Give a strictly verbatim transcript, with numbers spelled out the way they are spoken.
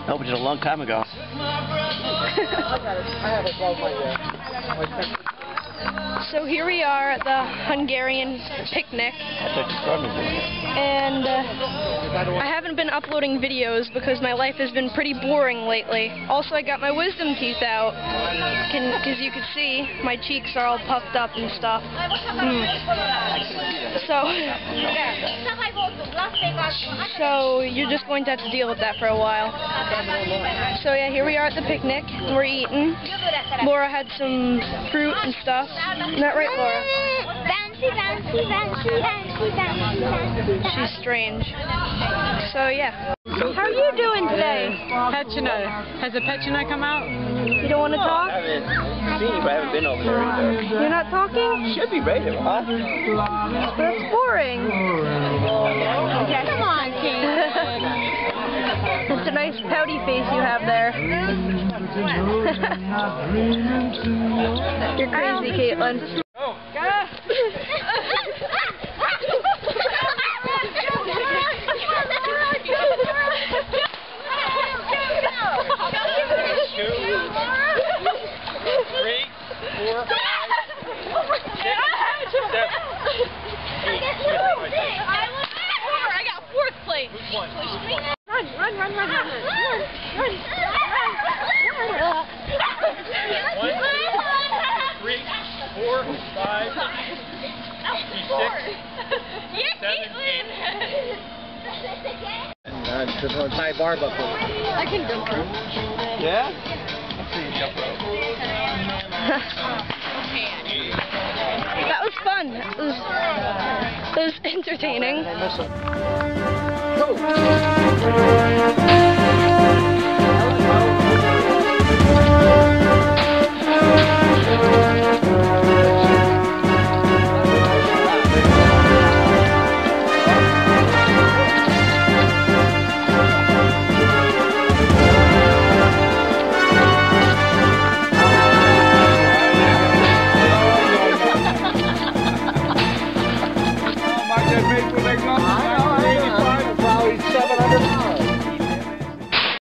Nope, it's a long time ago. So here we are at the Hungarian picnic, and uh, I haven't been uploading videos because my life has been pretty boring lately. Also, I got my wisdom teeth out, because you can see my cheeks are all puffed up and stuff. Mm. So, so you're just going to have to deal with that for a while. So yeah, here we are at the picnic. We're eating. Laura had some fruit and stuff. Isn't that right, Laura? Bouncy, bouncy, bouncy, bouncy, bouncy, bouncy. She's strange. So yeah. How are you doing today? Petchino. Has the Petchino come out? You don't want to talk? I haven't seen you, but I haven't been over there either. You're not talking? Should be ready, huh? That's boring. Come on, King. It's a nice pouty face you have there. You're crazy, Caitlin. Oh. Three, four, five, six, seven, eight. I got fourth place. Which one? Run, run, run, run, run, run, run, One, three, four, five, six, seven, eight. Uh, just want to tie bar buckle. I can jump rope. Yeah? Let's see you jump rope. That was fun. It was, it was entertaining. Go!